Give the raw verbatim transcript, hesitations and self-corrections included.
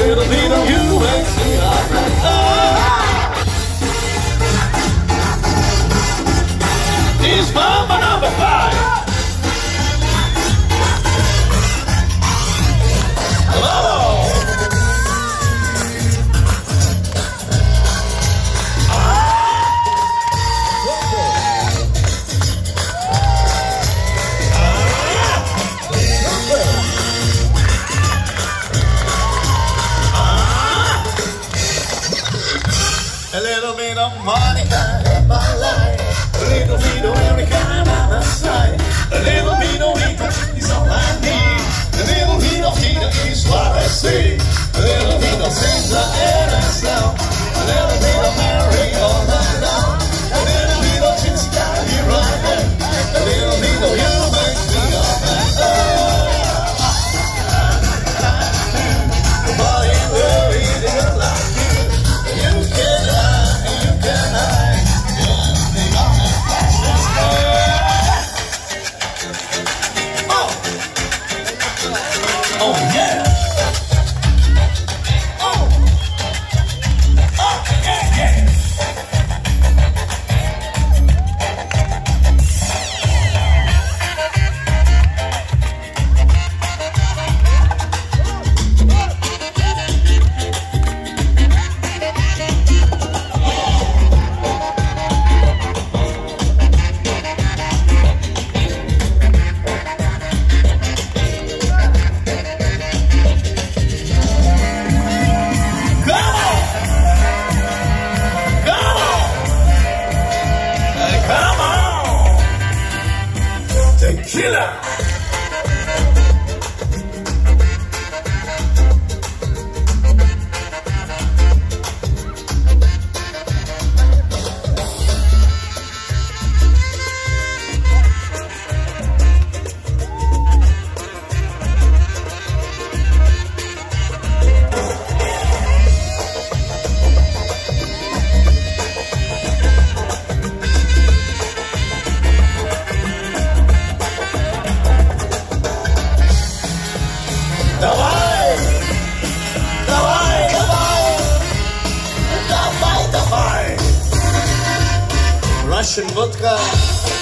little bit of you makes me alright. It's mama number five. Hello. A little bit of Monica in my life, a little bit of Erica by my side, a little bit of Rita is all I need, a little bit of Tina is what I see, a little bit of Sandra and myself, a little bit of Mary all night long, a little bit of Jessica here right there, a little bit of you makes me all night long. Fall in love with a girl like you, you can lie, you can hide. Oh, oh yeah. Oh, oh yeah, yeah. Tequila. Давай, давай, давай, давай, давай. Russian vodka.